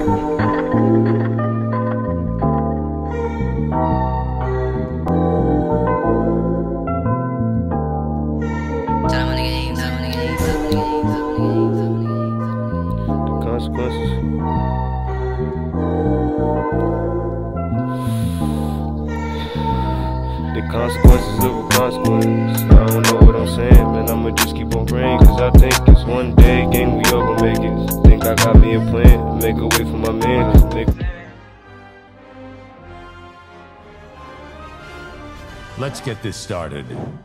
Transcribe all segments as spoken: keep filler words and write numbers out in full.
Consequences of a consequence. I don't know what I'm saying, man. I'ma just keep on praying, cause I think it's one day, gang, we all gon' make it. Think I got me a plan, make a way for my man. Make Let's get this started.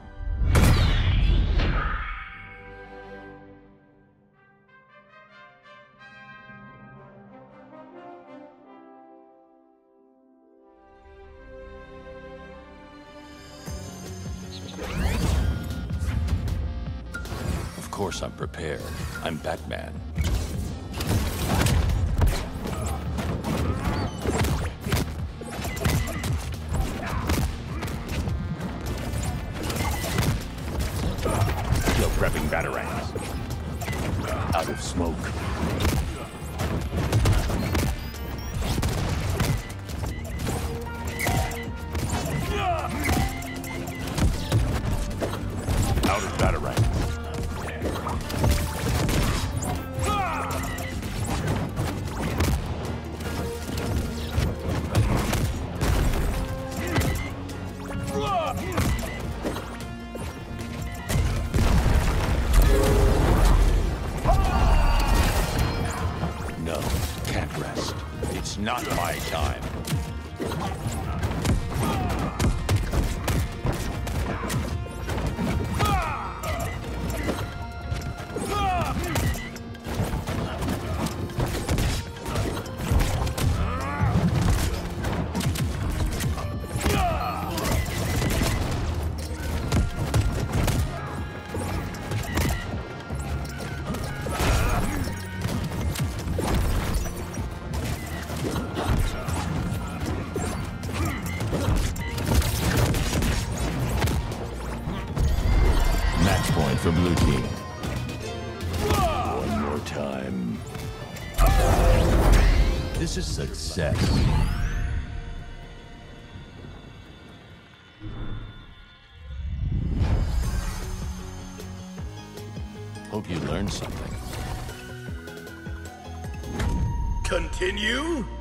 Of course I'm prepared. I'm Batman. Still prepping batarangs. Out of smoke. Out of batarangs. No, can't rest. It's not my time. Match point for blue team. One more time. This is success. Hope you learned something. Continue?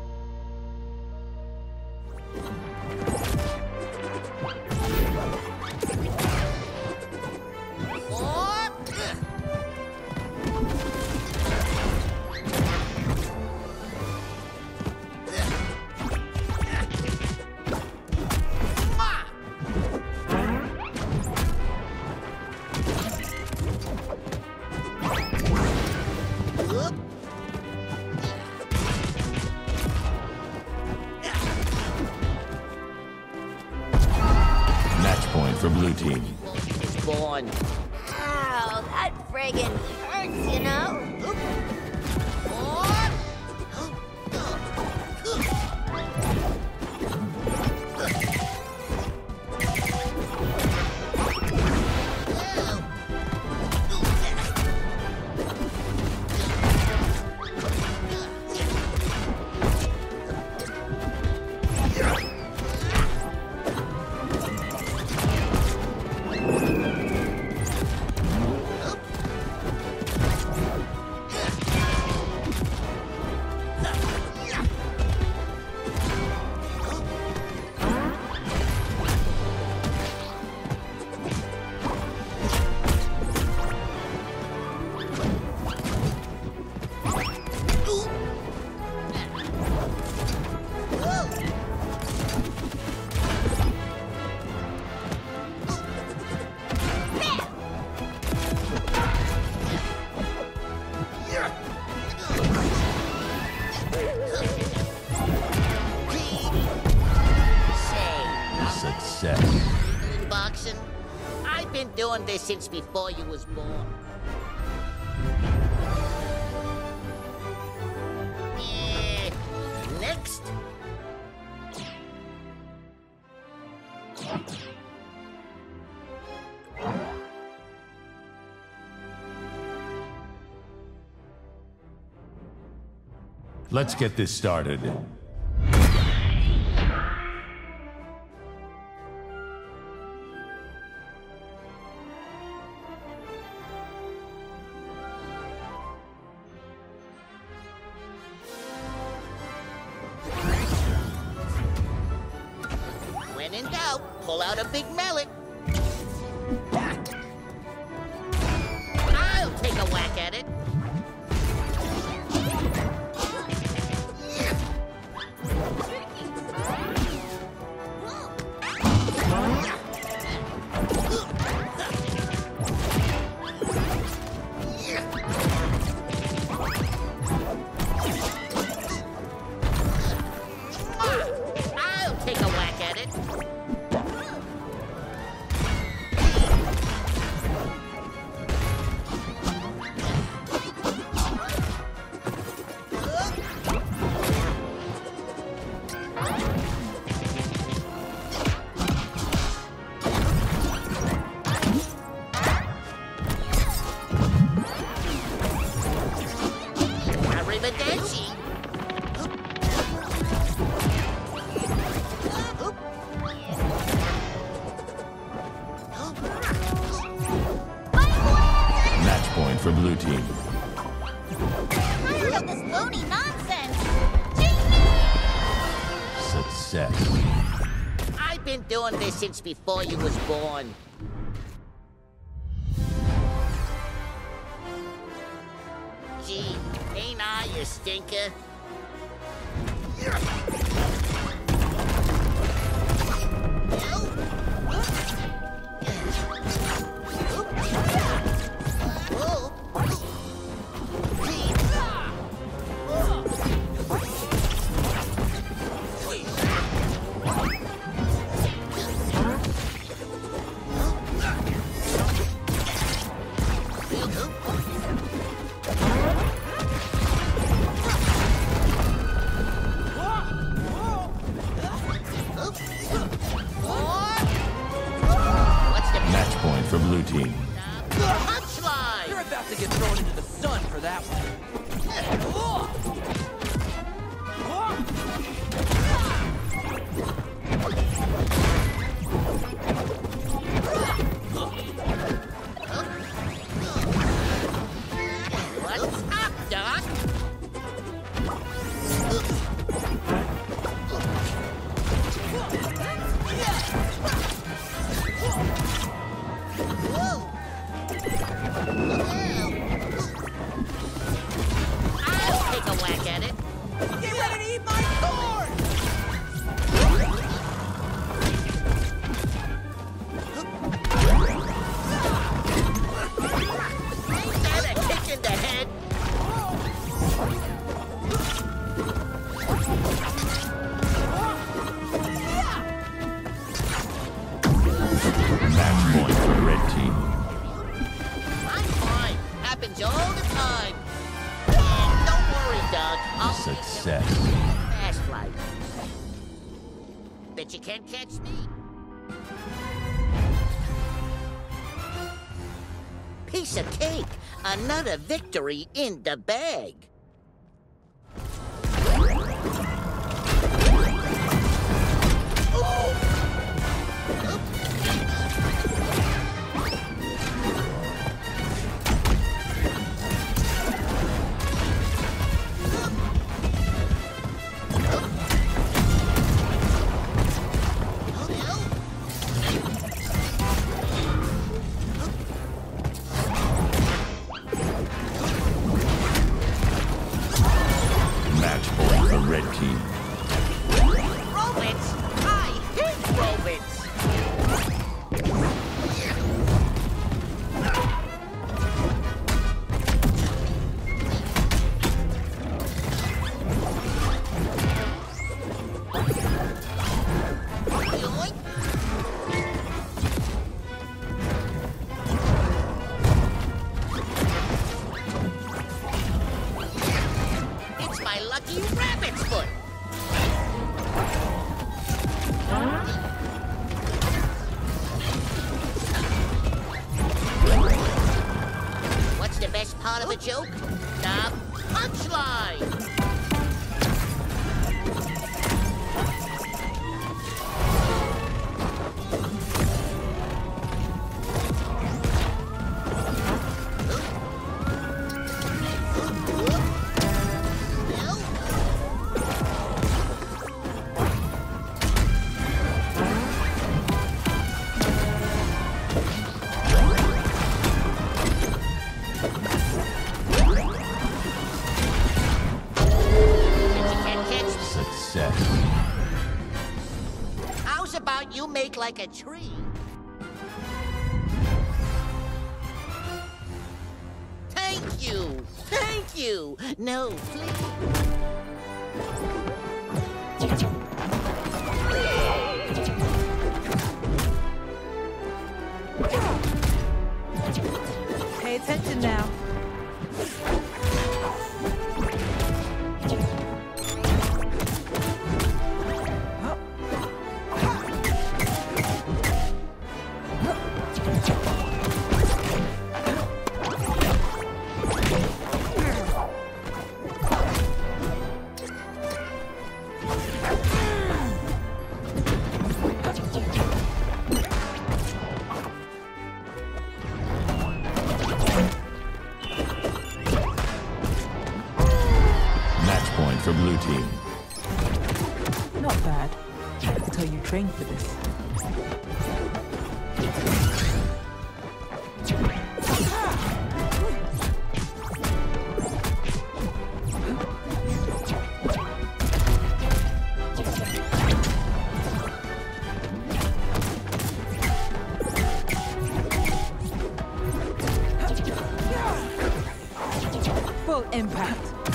Match point for blue team. Spawn. Ow, that friggin' hurts, you know? Oop. Success. Boxing? I've been doing this since before you was born. Eh, next. Let's get this started. When in doubt, pull out a big mallet. I'll take a whack at it. I'll take a whack at it. Arrivederci. Match point for blue team. Tired of this loony nonsense! Success. I've been doing this since before you was born. Gee, ain't I a stinker? Match point for blue team. Punchline! You're about to get thrown into the sun for that one. What's up, Doc? I'll take a whack at it. Get ready to eat my sword! Ain't that a kick in the head? Match point for red team. I'm fine. Happens all the time. And don't worry, Doc. I'll Success. fast life. Bet you can't catch me. Piece of cake. Another victory in the bag. Match point for red team. Robots? I hate robots. Yoink. It's my lucky rabbit's foot. What's the best part of a joke? The punchline. about you make like a tree? Thank you! Thank you! No, please. Pay attention now. For blue team. Not bad. Until you trained for this. Full impact.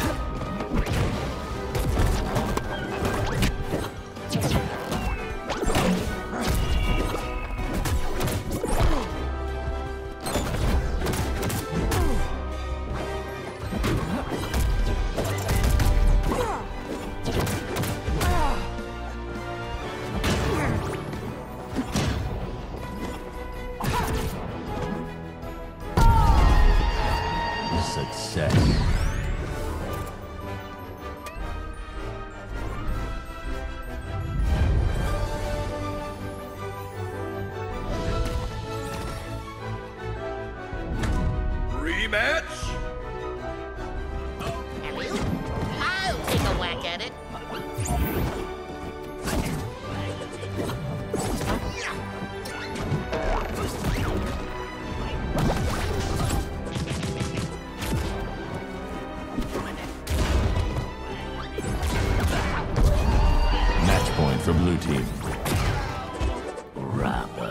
Success. Rematch? Hello? I'll take a whack at it. Match point for blue team. Rapper.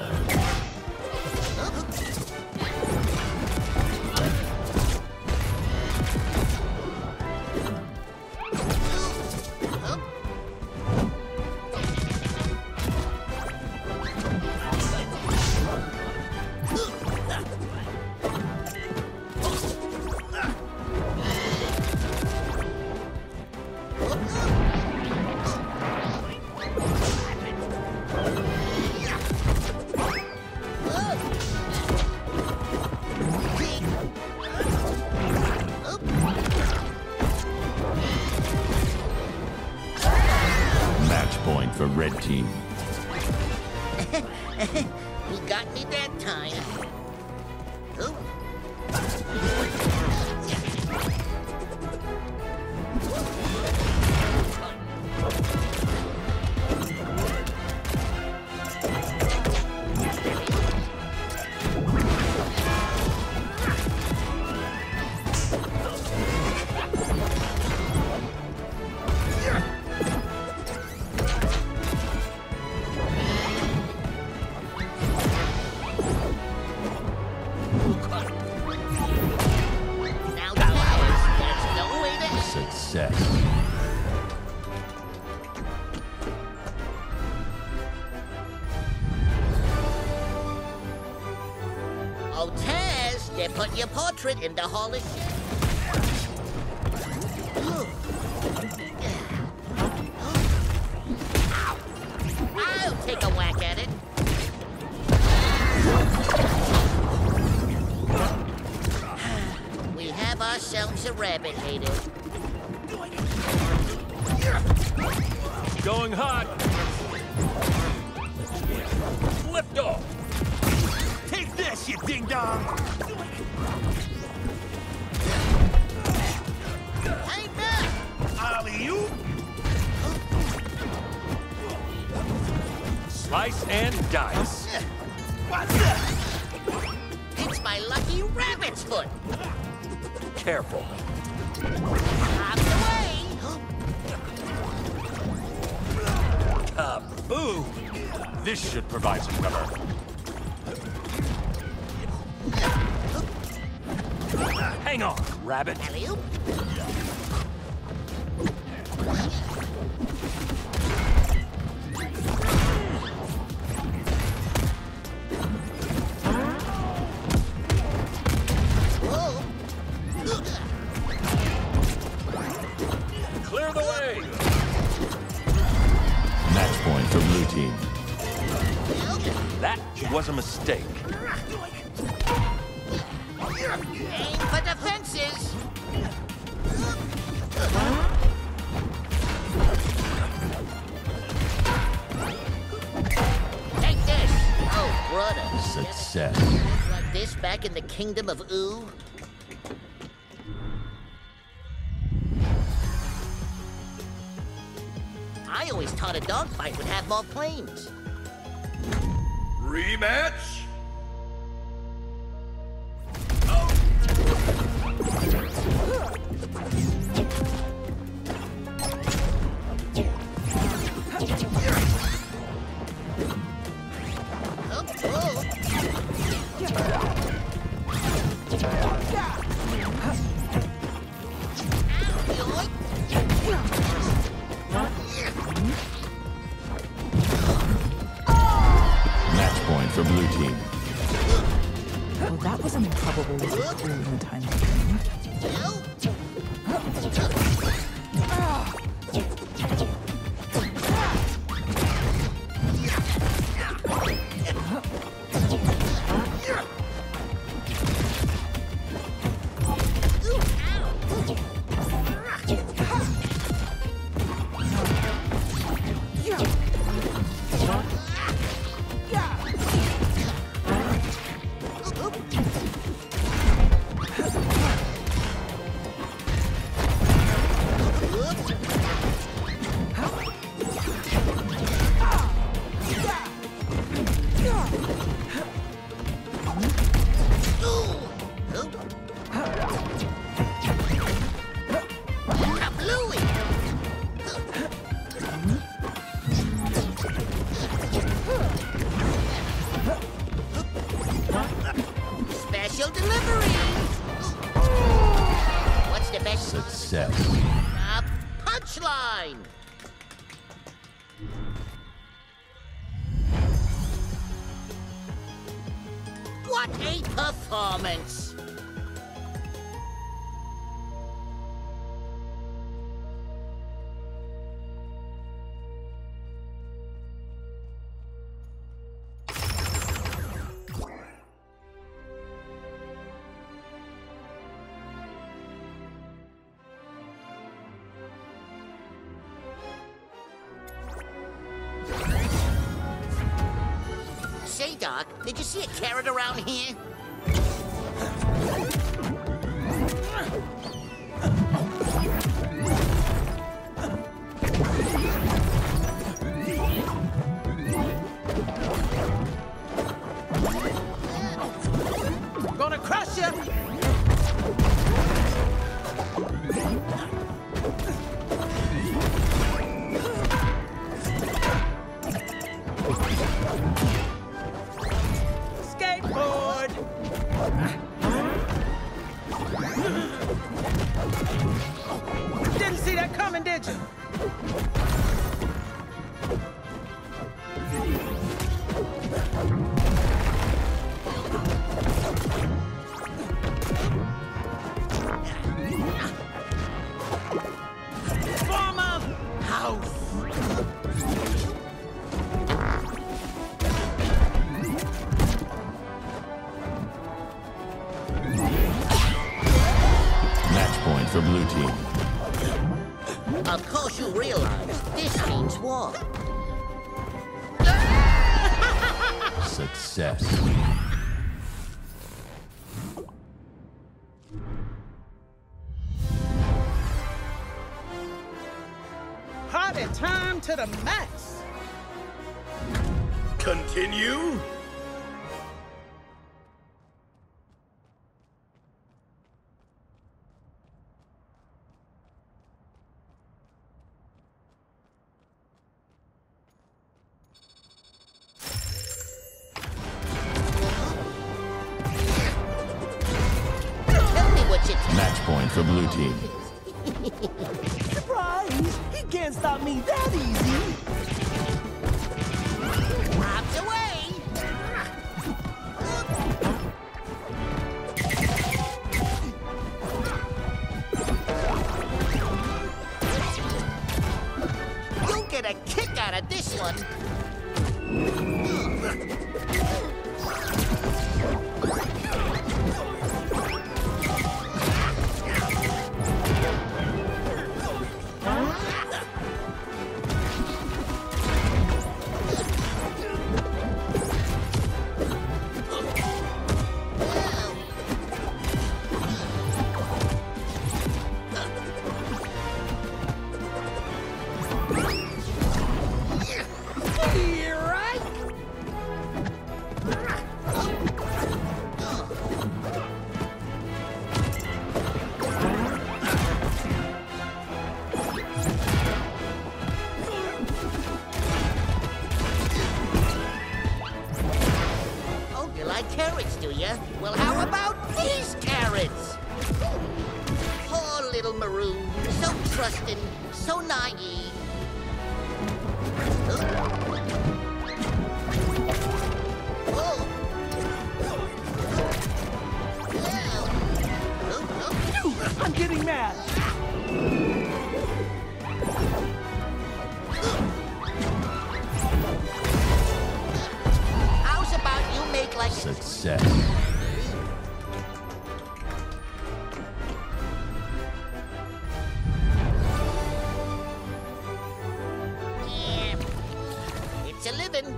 Point for red team. He got me that time. Oh. Success. Oh, Taz, they put your portrait in the Hall of Shame. I'll take a whack at it. We have ourselves a rabbit hater. Going hot. Lift off. Take this, you ding dong. Hey, Matt! Alley-oop. Slice and dice. What's that? It's my lucky rabbit's foot. Careful. Out the way. Kaboom! This should provide some cover. Hang on, rabbit. Alley-oop. Clear the way. Match point for blue team. That was a mistake. Aim for the fences. Take this. Oh, brother. Success. Like this back in the kingdom of Ooh? I always thought a dogfight would have more planes. Rematch? Match point for blue team. Well, that was an improbable little tool in the time of training. Special delivery! What's the best? Success. A punchline! What a performance! Say, Doc, did you see a carrot around here? Gonna crush you! Skateboard! Didn't see that coming, did you? Former house! Match point for blue team. Of course you realize this means war. Success. Party time to the max! Continue? for blue team. Surprise! He can't stop me that easy! Rob's away! You'll get a kick out of this one! Carrots, do ya? Well, how about these carrots? Poor little Maroon, so trusting, so naive. Oh. Oh. I'm getting mad! Like success. Yeah, it's a living.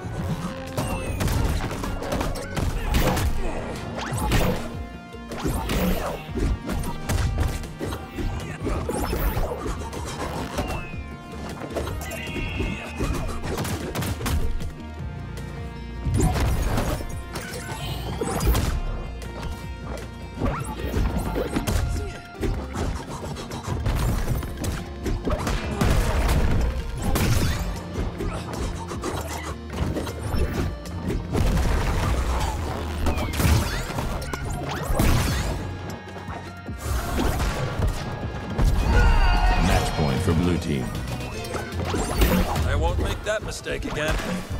For blue team. I won't make that mistake again.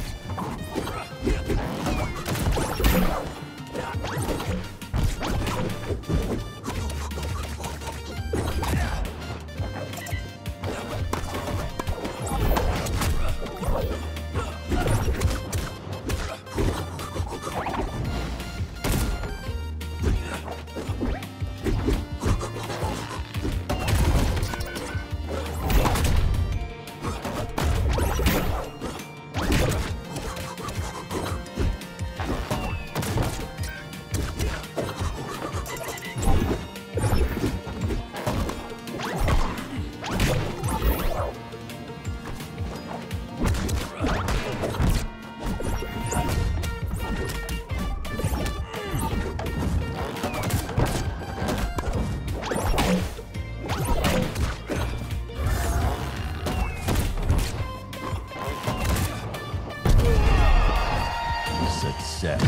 Success.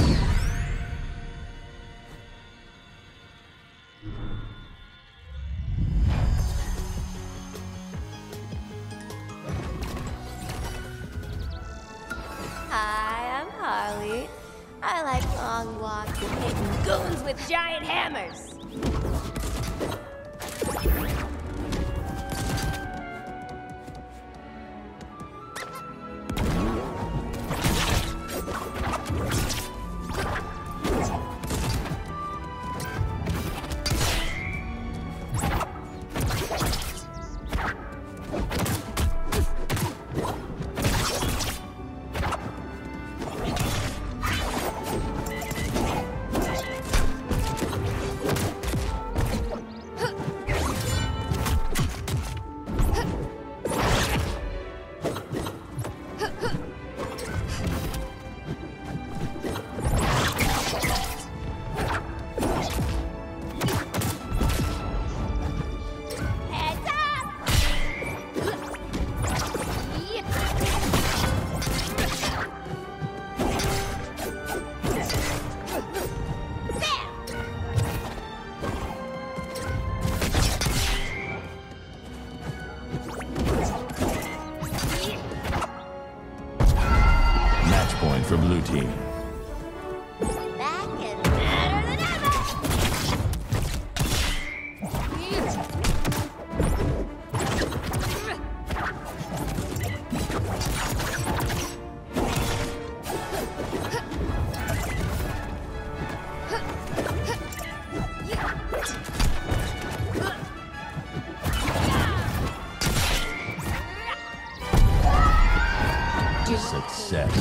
Hi, I'm Harley. I like long walks and hitting goons with giant hammers. for blue team. Back and better than ever! Success.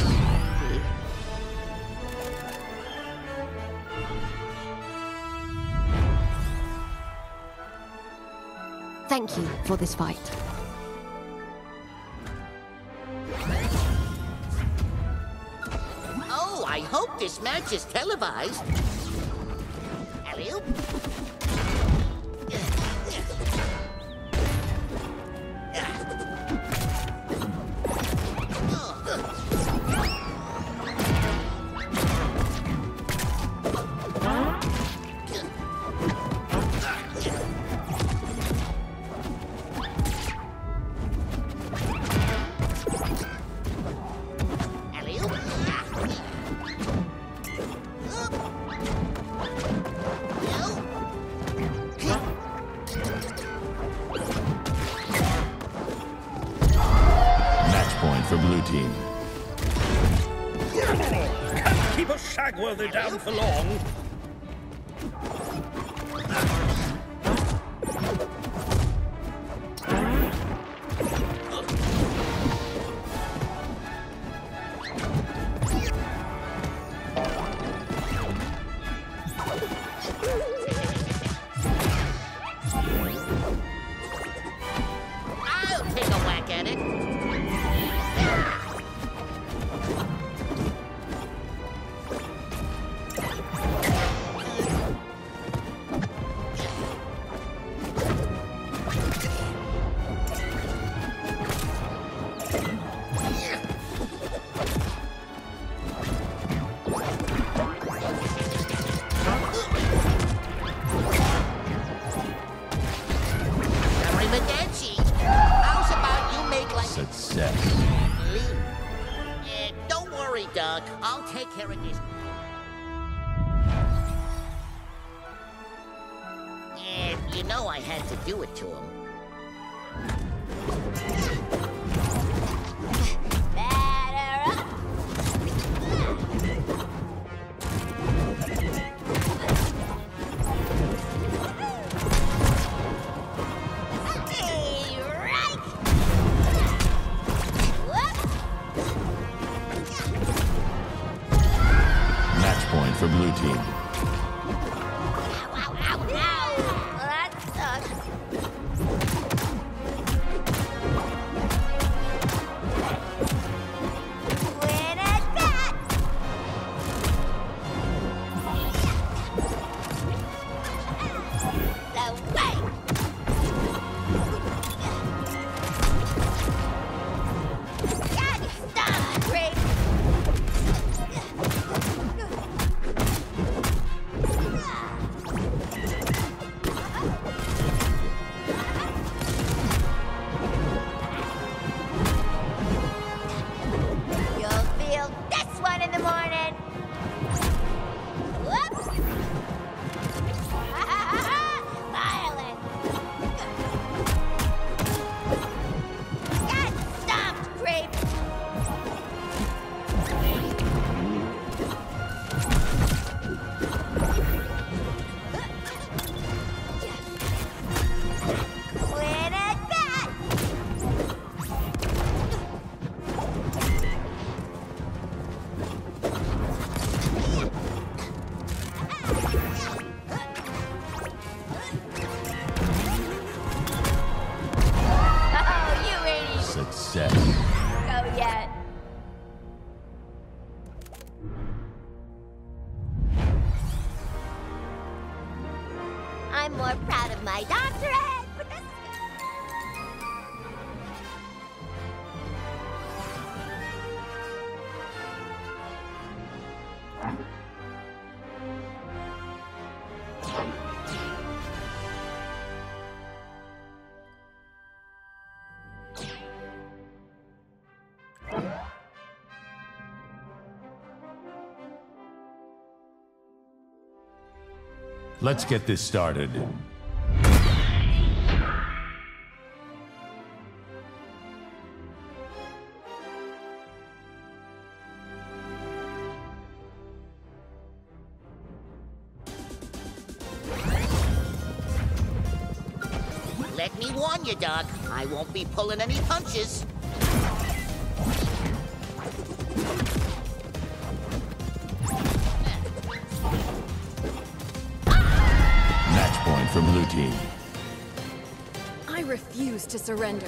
Thank you for this fight. Oh, I hope this match is televised. Alley-oop. For blue team. Can't keep a Shagworthy down for long. I'll take a whack at it. How's about you make like Success. Eh, don't worry, Doug. I'll take care of this. Eh, you know I had to do it to him. Batter up! Hey, right! Whoop! Match point for blue team. Ow, ow, ow, ow! Well, that sucks. Win at bat! The way! God, stop, Grape! You'll feel this one in the morning. Whoops! Violent. Get stomped, Grape. Win at bat. Oh, you ain't Success. go yet. I'm more proud of my doctorate, but this Let's get this started. Let me warn you, Doc. I won't be pulling any punches. Match point for blue team. I refuse to surrender.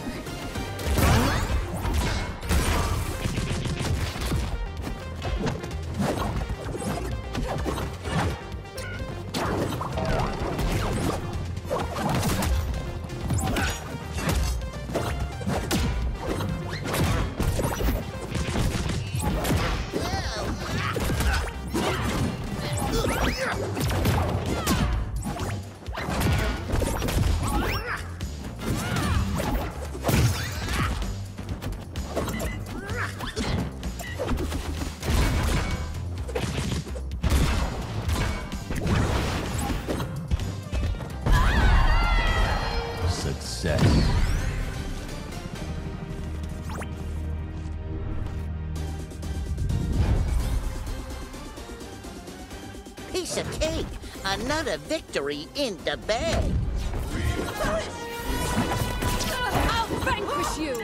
Success. Piece of cake. Another victory in the bag. I'll vanquish you!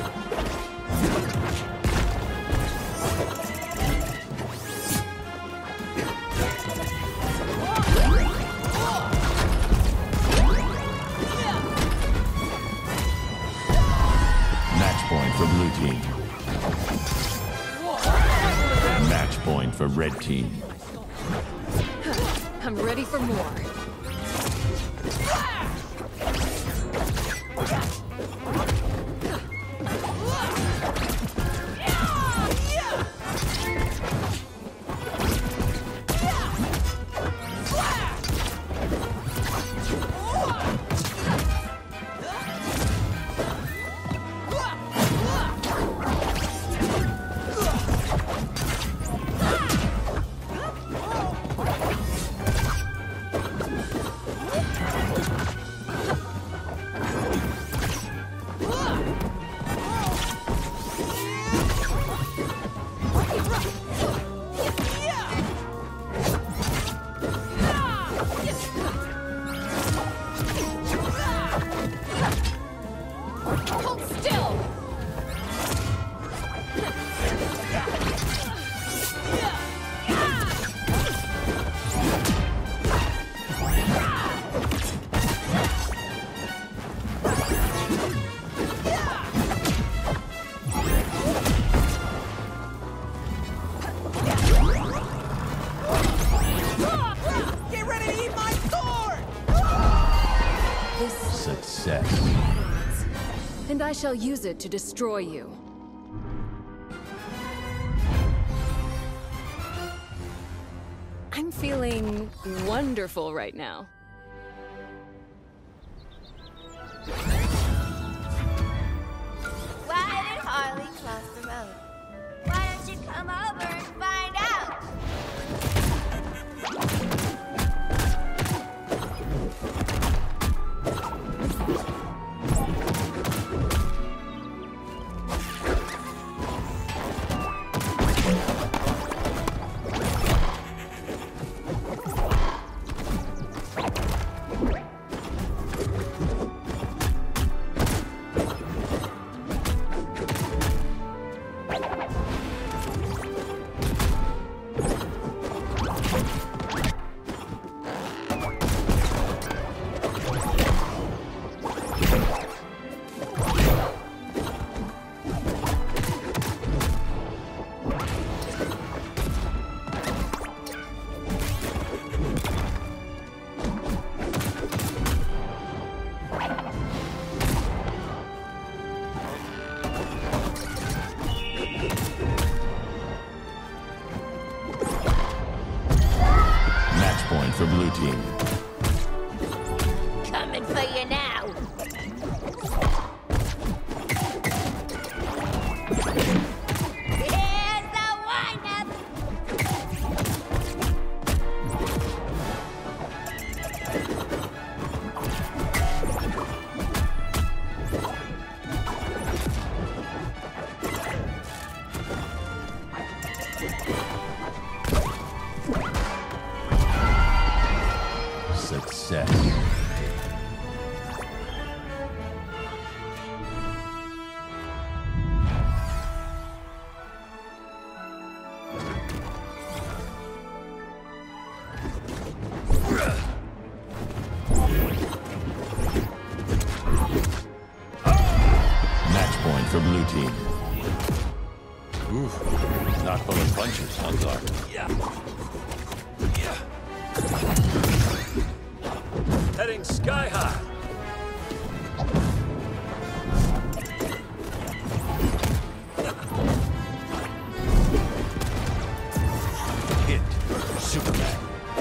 Match point for blue team. Match point for red team. I'm ready for more. Hold still! Get ready to eat my sword! Success. And I shall use it to destroy you. I'm feeling wonderful right now. Why did Harley cross the road? Why don't you come over and find out? Match point for blue team. Coming for you now. Here's the wind-up. point for blue team. Oof. Not full of punches, huh, Clark? Yeah. Yeah. Heading sky high. Hit. Superman.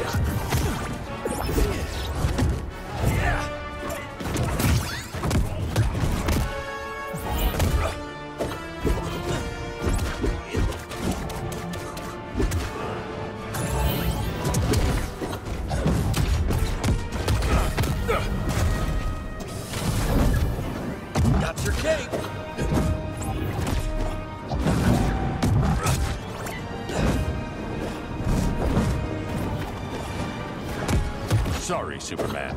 Got your cape. Sorry, Superman.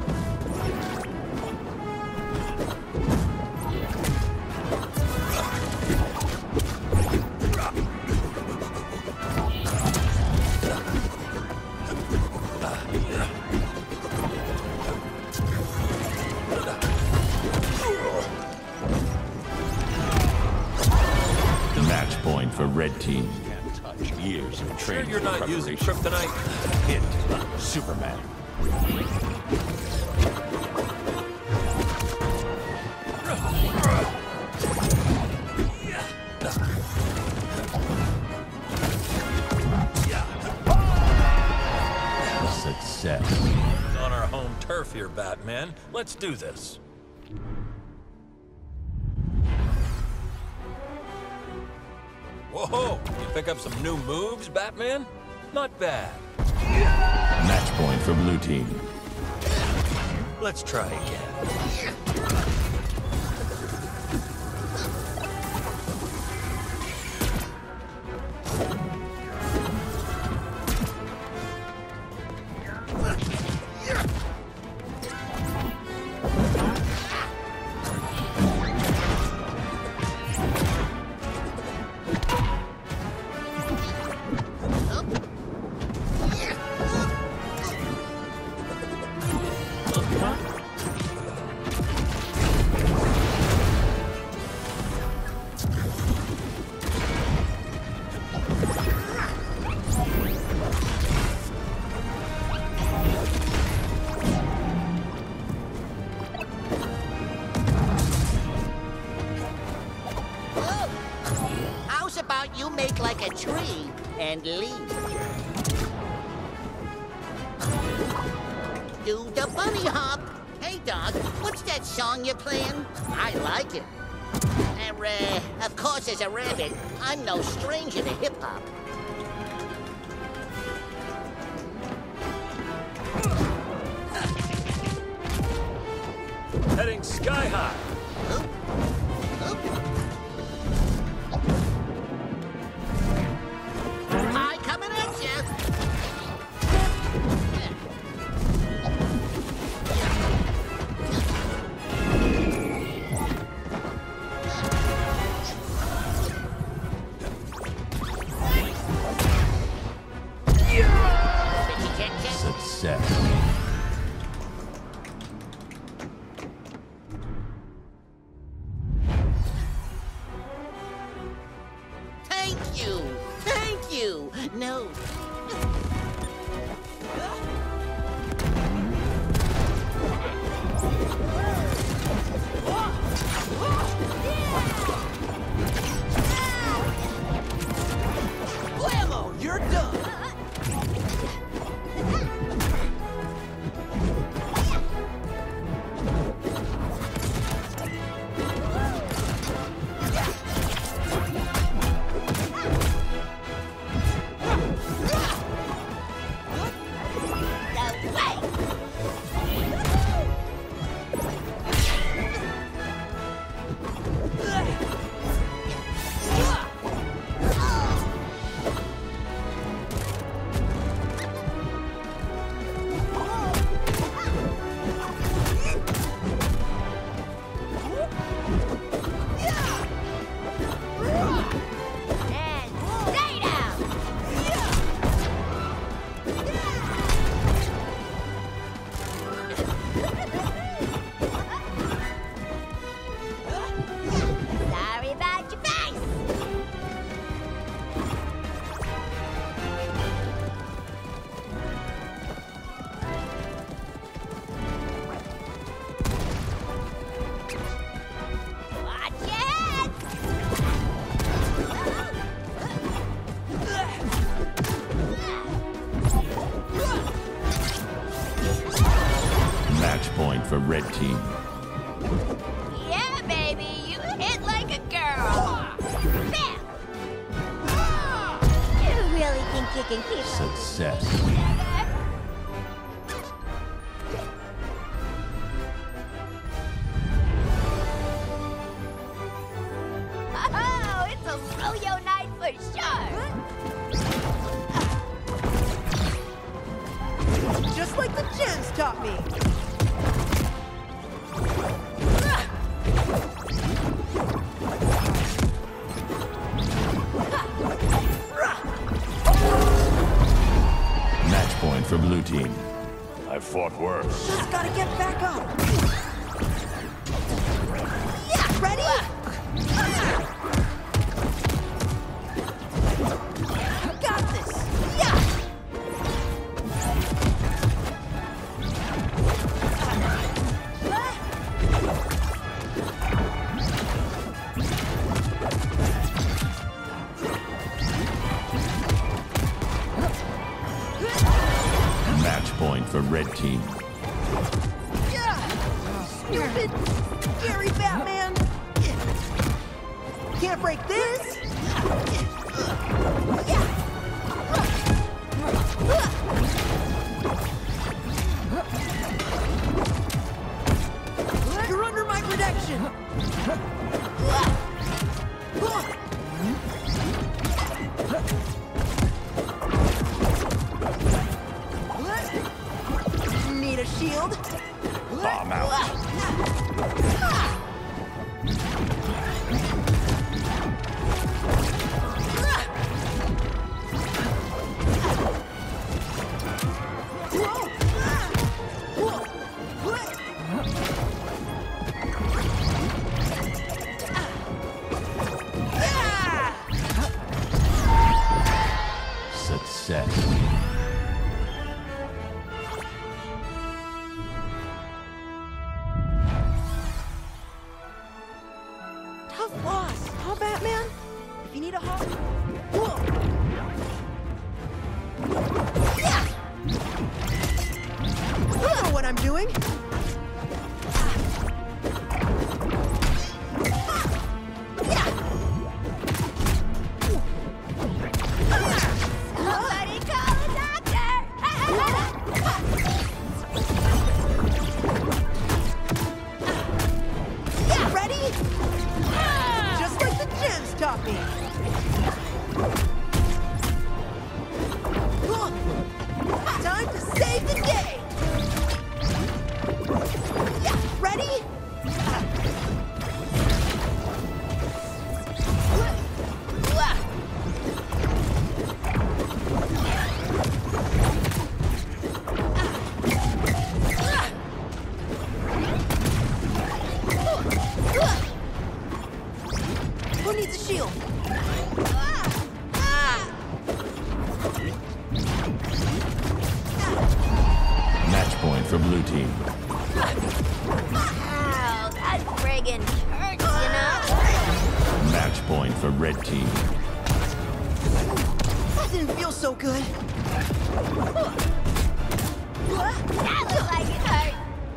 Match point for red team. Years of Sure training. you're not using kryptonite? Hit. Superman. Success. It's on our home turf here, Batman. Let's do this. Whoa, you pick up some new moves, Batman? Not bad. Match point for blue team. Let's try again. How's about you make like a tree and leave? Do the bunny hop. Hey, dog, what's that song you're playing? I like it. And, uh, of course, as a rabbit, I'm no stranger to hip-hop. Heading sky high. Oop. Oop. Hi, coming at you. Success. Thank you. Thank you. No. Blammo, you're done. team. Yeah, baby, you hit like a girl. Bam! You really think you can keep up Success. together? Oh, it's a froyo night for sure. Just like the gems taught me. Match point for blue team. I fought worse. Just gotta get back up. Yeah, ready? Got this. Yeah. Match point for red team. Yeah. Stupid, scary Batman. Can't break this. You're under my protection. Need a shield? Bomb out. Success. Tough loss, huh, Batman? If you need a hug. Whoa. Yeah. I know what I'm doing. Somebody call a doctor! Yeah, ready? Just like the gems taught me. Time to save the day. Yeah, ready? Who needs a shield? Match point for blue team. Ow, that friggin' hurts, you know? Match point for red team. That didn't feel so good. That looks like it hurt.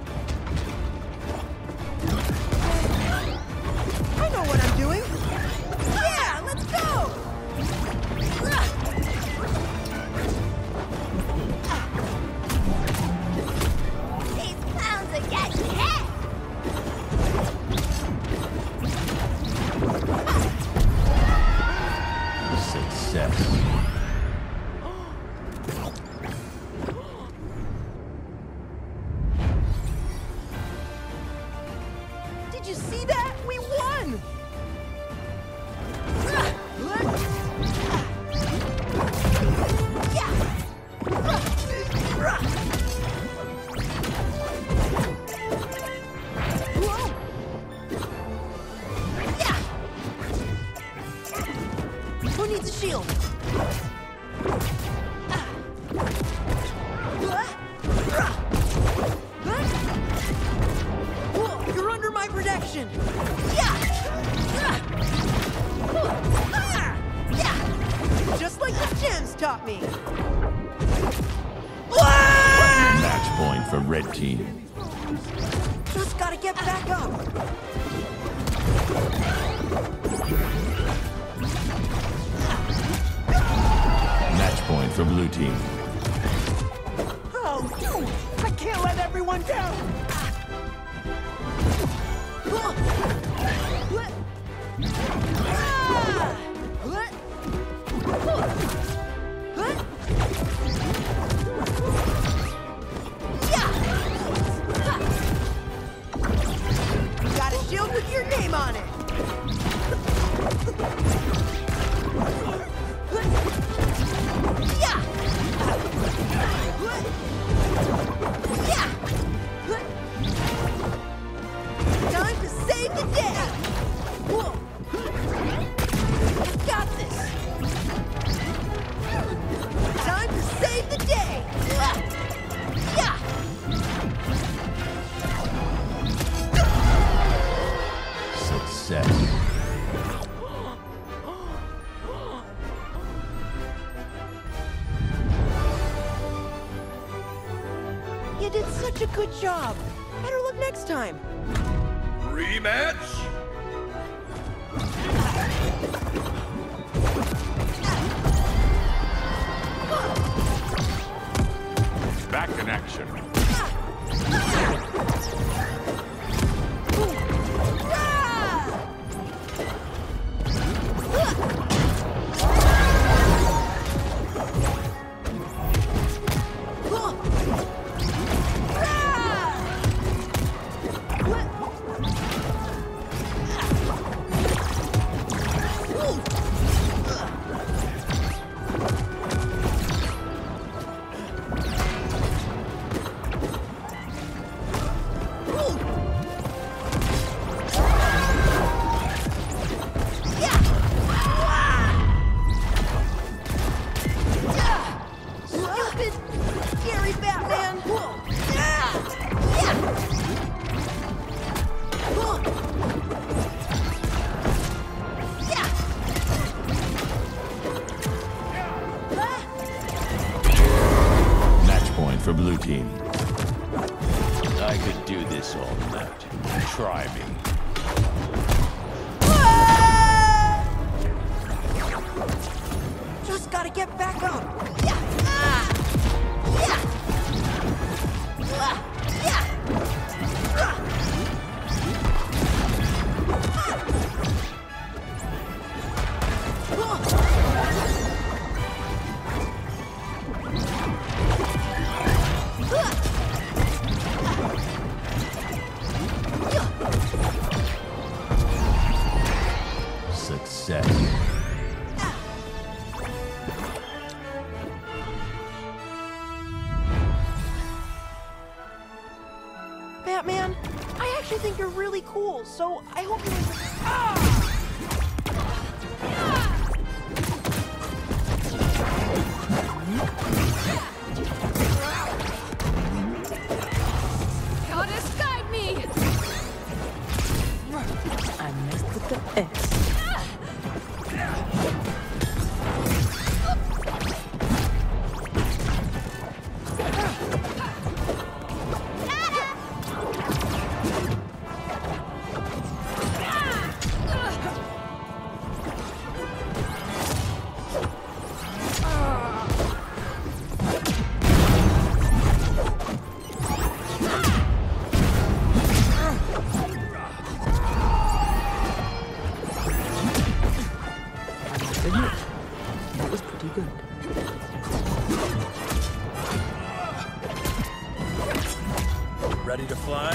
I know what I'm doing. Yeah, let's go. These clowns are getting hit. Success. Did you see that? We won. Whoa. Yeah. Who needs a shield? Whoa, you're under my protection. Yeah. Yeah. Just like the gems taught me. Match point for red team. Just get back up. Match point for blue team. Oh, I can't let everyone down. Got a shield with your name on it. Yeah. Yeah. Time to save the day. Whoa. I got this. Time to save the day. Yeah. Success. You did such a good job. Better luck next time. Rematch? Back in action. Stupid, scary Batman. Match point for blue team. I could do this all night. Try me. Just gotta get back up. Success. Batman, I actually think you're really cool, so I hope you... Goddess, guide me! I messed with the S. That was pretty good. Ready to fly?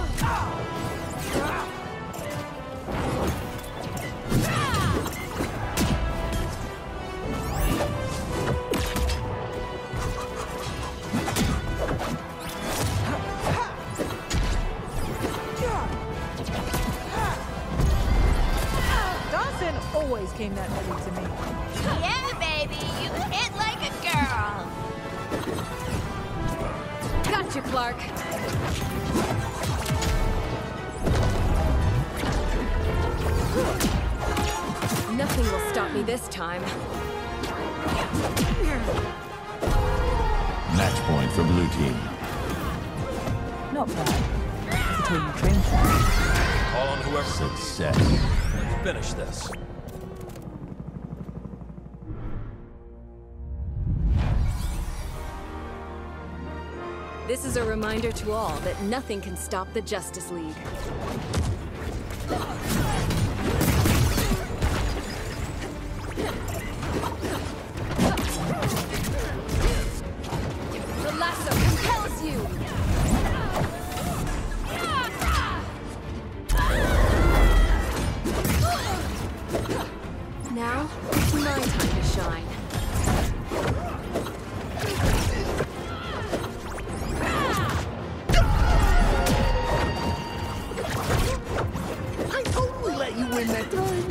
Dawson always came that ready to me. Yeah, baby, you hit like a girl. Gotcha, Clark. Nothing will stop me this time. Match point for blue team. Not bad. until you train for it. Call on whoever. Success. Let's finish this. This is a reminder to all that nothing can stop the Justice League. The lasso compels you! Now, it's my time to shine. I totally let you win that time.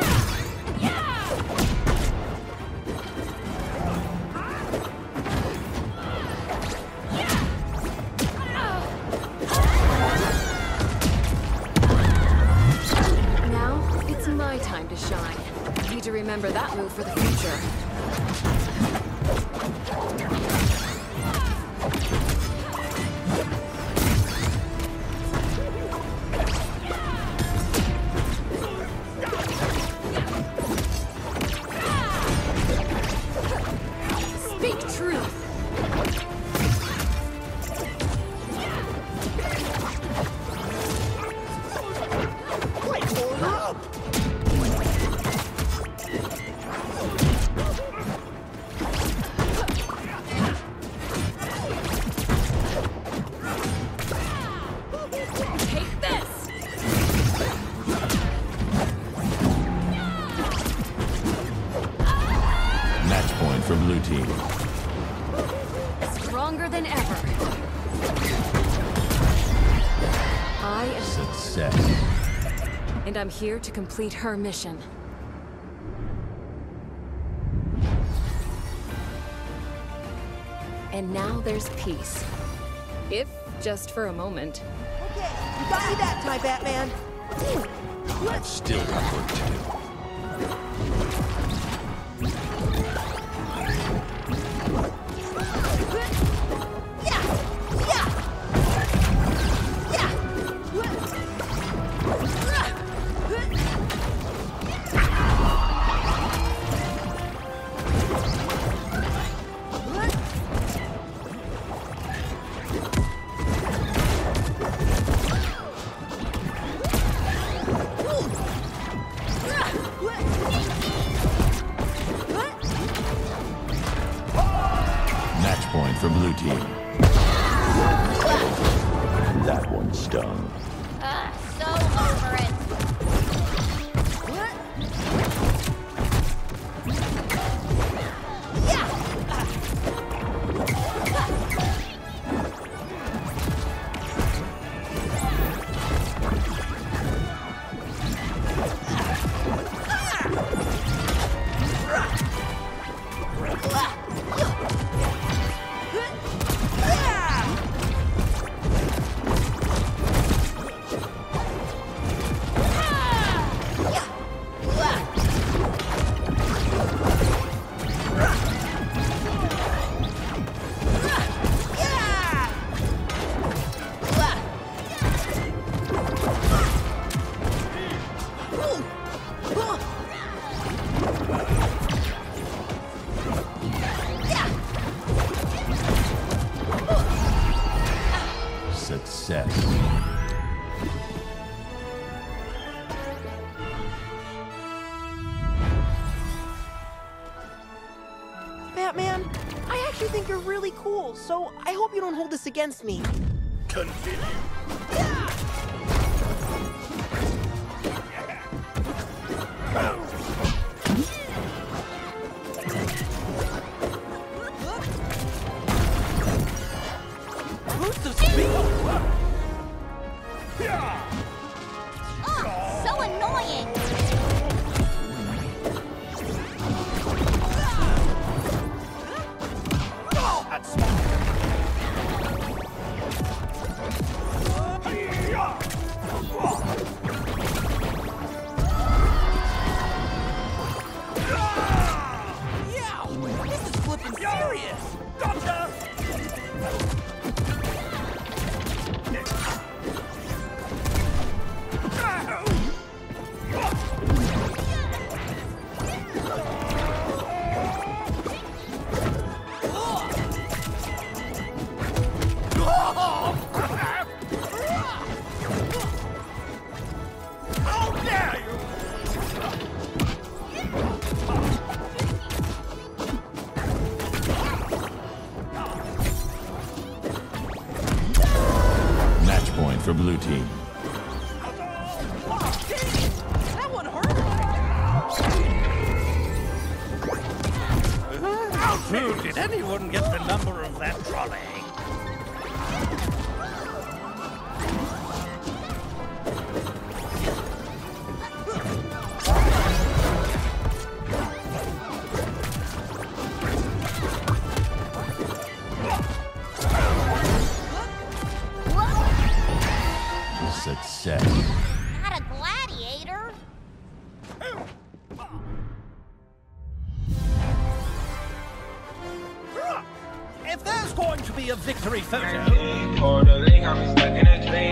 Now, it's my time to shine. Need to remember that move for the future. Speak truth! Wait, hold up! Take this! Match point for blue team. Stronger than ever. I am... Success. And I'm here to complete her mission. And now there's peace. If just for a moment. Okay, you got me that time, Batman. I've still got work to do. Match point for blue team. That one stung. Ah, so over it. Success. Batman, I actually think you're really cool, so I hope you don't hold this against me. Continue. Who's the speed? Oh, so annoying! Yeah! This is flipping serious! Gotcha! Oh, did anyone get the number of that trolley? Success. Not a gladiator. If there's going to be a victory photo... Or the link, I'm stuck in a dream.